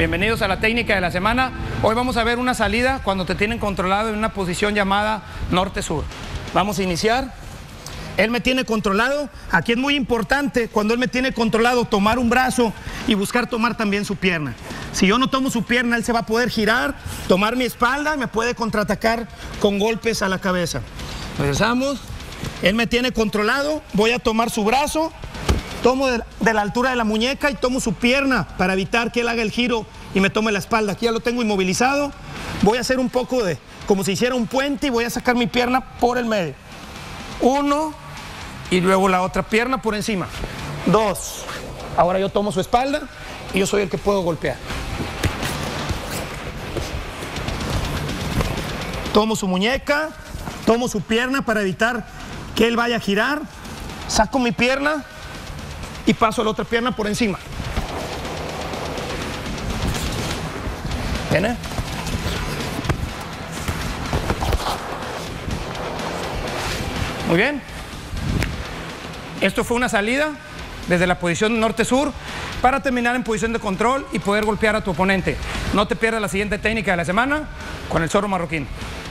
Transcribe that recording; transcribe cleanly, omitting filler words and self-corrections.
Bienvenidos a la técnica de la semana. Hoy vamos a ver una salida cuando te tienen controlado en una posición llamada norte-sur. Vamos a iniciar. Él me tiene controlado. Aquí es muy importante, cuando él me tiene controlado, tomar un brazo y buscar tomar también su pierna. Si yo no tomo su pierna, él se va a poder girar, tomar mi espalda y me puede contraatacar con golpes a la cabeza. Regresamos. Él me tiene controlado. Voy a tomar su brazo. Tomo de la altura de la muñeca y tomo su pierna para evitar que él haga el giro y me tome la espalda. Aquí ya lo tengo inmovilizado. Voy a hacer un poco de, como si hiciera un puente, y voy a sacar mi pierna por el medio. 1 y luego la otra pierna por encima. 2. Ahora yo tomo su espalda y yo soy el que puedo golpear. Tomo su muñeca, tomo su pierna para evitar que él vaya a girar. Saco mi pierna y paso la otra pierna por encima. ¿Viene? Muy bien. Esto fue una salida desde la posición norte-sur para terminar en posición de control y poder golpear a tu oponente. No te pierdas la siguiente técnica de la semana con el Zorro Marroquín.